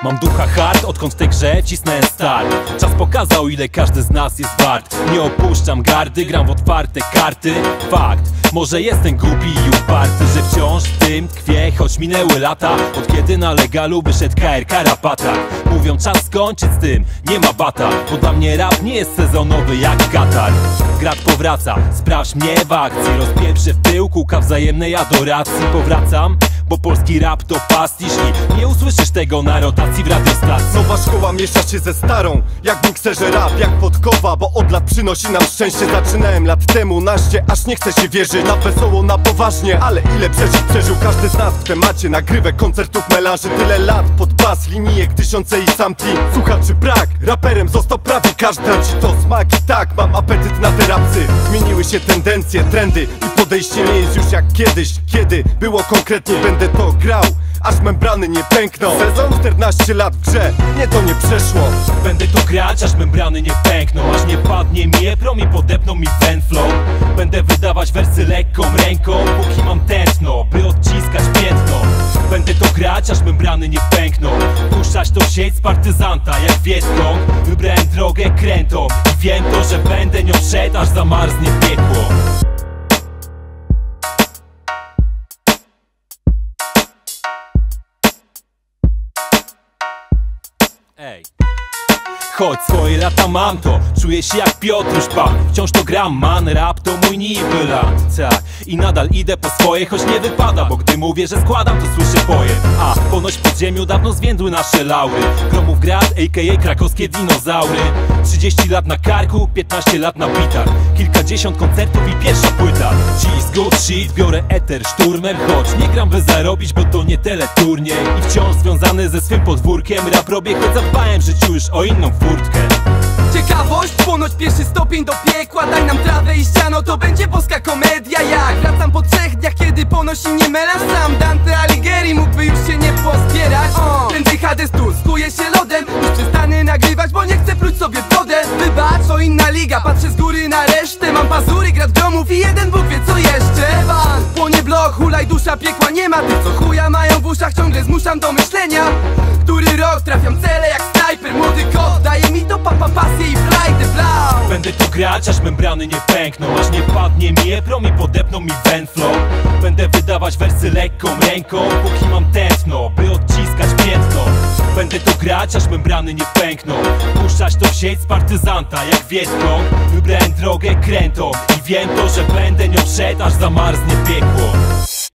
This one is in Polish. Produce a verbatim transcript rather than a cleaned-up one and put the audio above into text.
Mam ducha hard, odkąd w tej grze cisnąłem start. Czas pokazał, ile każdy z nas jest wart. Nie opuszczam gardy, gram w otwarte karty. Fakt, może jestem głupi i uparty, że wciąż w tym tkwię, choć minęły lata. Od kiedy na legalu wyszedł K R K Rapata. Mówią, czas skończyć z tym, nie ma bata. Bo dla mnie rap nie jest sezonowy jak Katar. Grat powraca, sprawdź mnie w akcji. Rozpieprzę w tył, kółka wzajemnej adoracji. Powracam, bo polski rap to pastisz i nie usłyszysz tego na rotacji w radiostacji. Nowa szkoła miesza się ze starą, jak w mikserze rap, jak podkowa, bo od lat przynosi nam szczęście. Zaczynałem lat temu naście, aż nie chce się wierzyć. Na wesoło, na poważnie, ale ile przeżyć przeżył każdy z nas w temacie nagrywek, koncertów, melanży. Tyle lat pod bas, linijek, tysiące i samti. Słuchaczy brak, raperem został prawie każdy. Ci to smak i tak, mam apetyt na te rapsy. Zmieniły się tendencje, trendy i podejście nie jest już jak kiedyś. Kiedy było konkretnie, będę to grał, aż membrany nie pękną. Sezon czternaście lat w grze, nie to nie przeszło. Będę to grać, aż membrany nie pękną. Aż nie padnie mi prom i podepną mi ten flow. Będę wydawać wersy lekką ręką, póki mam tętno, by odciskać piętno. Będę to grać, aż membrany nie pękną. Puszczać to w sieć z partyzanta jak Wietkong. Wybrałem drogę krętą i wiem to, że będę nią szedł, aż zamarznie piekło. Ej. Choć swoje lata mam to, czuję się jak Piotruś Pan. Wciąż to gram, man, rap to mój nibylant. Tak, i nadal idę po swoje, choć nie wypada, bo gdy mówię, że składam, to słyszę pojem. A ponoć w podziemiu dawno zwiędły nasze laury. Gromów Grad, a k a krakowskie dinozaury. Trzydzieści lat na karku, piętnaście lat na bitach. Kilkadziesiąt koncertów i pierwsza płyta. Dziś good shit, biorę eter szturmem. Choć nie gram by zarobić, bo to nie teleturniej. I wciąż związany ze swym podwórkiem rap robię, choć zadbałem w życiu już o inną furtkę. Ciekawość, ponoć pierwszy stopień do piekła. Daj nam trawę i ściano, to będzie boska komedia. Jak wracam po trzech dniach, kiedy ponosi mnie melanż. Sam Dante Alighieri mógłby już się nie pozbierać. Prędzej Hades tu skuje się lodem. Już przestanę nagrywać, bo nie chcę pluć sobie w brodę. Wybacz, to inna liga, patrzę z góry na resztę. Mam pazury, grad gromów i jeden Bóg wie co jeszcze. Płonie blok, hulaj dusza, piekła nie ma. Tych co chuja mają w uszach, ciągle zmuszam do myślenia. Który rok trafiam cele jak snajper. Młody kot daje mi to papa pasję i frajdę blau. Będę to grać, aż membrany nie pękną. Aż nie padnie mi prom i podepną mi ten flow. Będę wydawać wersy lekką ręką, póki mam tętno, by odciskać piętno. Będę to grać, aż membrany nie pękną. Puszczać to w sieć z partyzanta jak Wietkong. Wybrałem drogę krętą i wiem to, że będę nią szedł, aż zamarznie piekło.